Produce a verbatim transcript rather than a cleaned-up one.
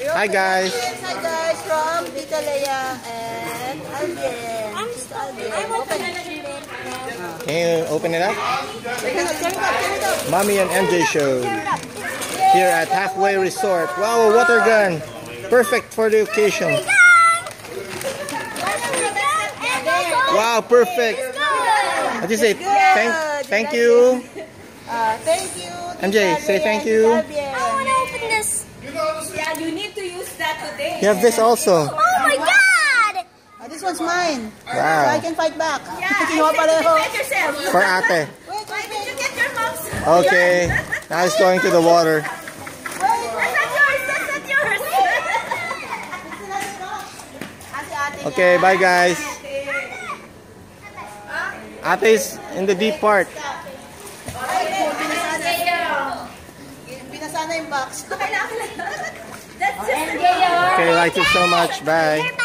Hi guys. Hi guys from Tita Leia and Alvin. I'm Alvin. I'm opening it. Can you open it up? Turn it up, turn it up, turn it up. Mommy and M J show here at Halfway Resort. Wow, a water gun. Perfect for the occasion. Wow, perfect. What do you say? Thank, thank you. Uh, thank you. M J, say thank you. I want to open this. Yeah, you need to use that today. You have this also. Oh my god! Uh, this one's mine. Wow. So I can fight back. Yeah, Kinuha I pareho. said you yourself. For ate. Wait, Why wait, did you wait. get your mom's? Okay. Now it's going to the water. That's not yours. That's not yours. Okay, bye guys. Ate is in the deep part. Binasana yung box. That's just Okay, like you so much. Bye.